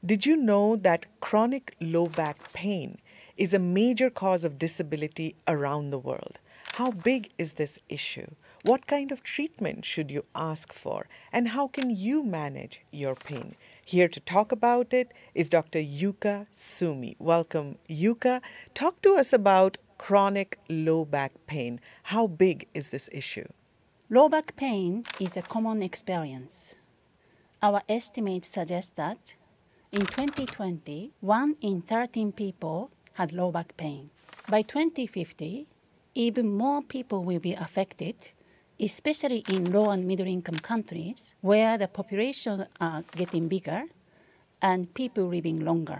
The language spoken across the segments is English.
Did you know that chronic low back pain is a major cause of disability around the world? How big is this issue? What kind of treatment should you ask for? And how can you manage your pain? Here to talk about it is Dr. Yuka Sumi. Welcome, Yuka. Talk to us about chronic low back pain. How big is this issue? Low back pain is a common experience. Our estimates suggest that in 2020, 1 in 13 people had low back pain. By 2050, even more people will be affected, especially in low and middle income countries where the population are getting bigger and people living longer.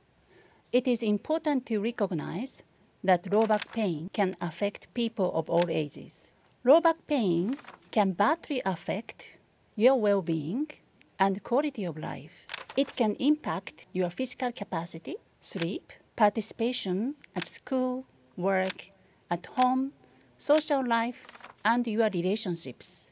It is important to recognize that low back pain can affect people of all ages. Low back pain can badly affect your well-being and quality of life. It can impact your physical capacity, sleep, participation at school, work, at home, social life, and your relationships.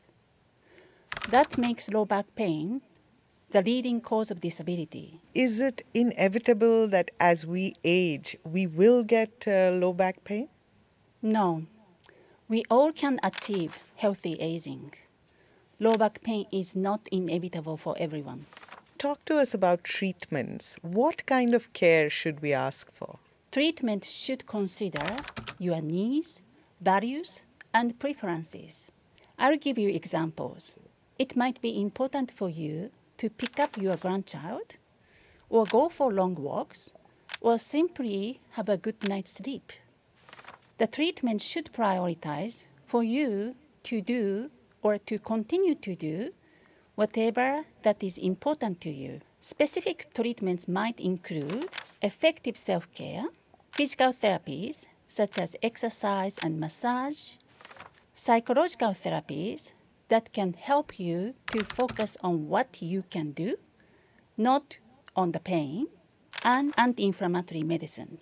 That makes low back pain the leading cause of disability. Is it inevitable that as we age, we will get low back pain? No, we all can achieve healthy aging. Low back pain is not inevitable for everyone. Talk to us about treatments. What kind of care should we ask for? Treatment should consider your needs, values, and preferences. I'll give you examples. It might be important for you to pick up your grandchild, or go for long walks, or simply have a good night's sleep. The treatment should prioritize for you to do or to continue to do whatever that is important to you. Specific treatments might include effective self-care, physical therapies such as exercise and massage, psychological therapies that can help you to focus on what you can do, not on the pain, and anti-inflammatory medicine.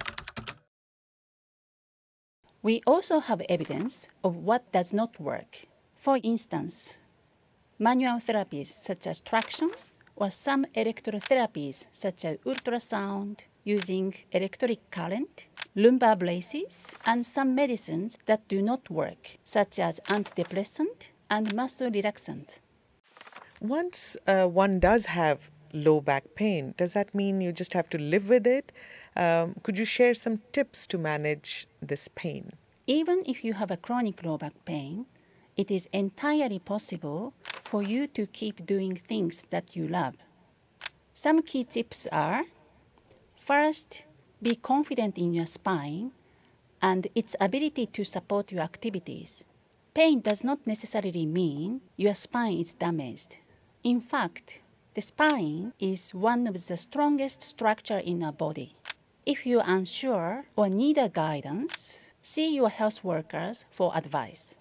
We also have evidence of what does not work. For instance, manual therapies such as traction or some electrotherapies such as ultrasound using electric current, lumbar braces, and some medicines that do not work such as antidepressant and muscle relaxant. Once one does have low back pain, does that mean you just have to live with it? Could you share some tips to manage this pain? Even if you have a chronic low back pain, it is entirely possible for you to keep doing things that you love. Some key tips are: first, be confident in your spine and its ability to support your activities. Pain does not necessarily mean your spine is damaged. In fact, the spine is one of the strongest structures in our body. If you're unsure or need a guidance, see your health workers for advice.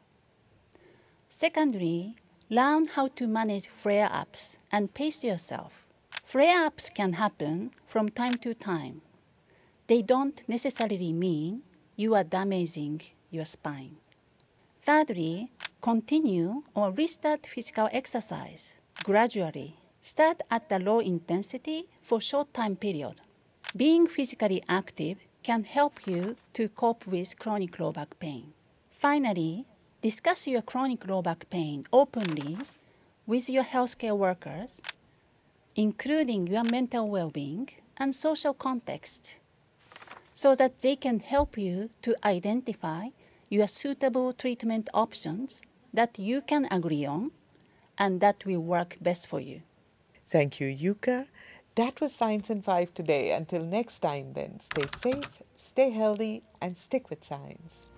Secondly, learn how to manage flare-ups and pace yourself. Flare-ups can happen from time to time. They don't necessarily mean you are damaging your spine. Thirdly, continue or restart physical exercise gradually. Start at a low intensity for short time period. Being physically active can help you to cope with chronic low back pain. Finally, discuss your chronic low back pain openly with your healthcare workers, including your mental well-being and social context, so that they can help you to identify your suitable treatment options that you can agree on and that will work best for you. Thank you, Yuka. That was Science in 5 today. Until next time then, stay safe, stay healthy, and stick with science.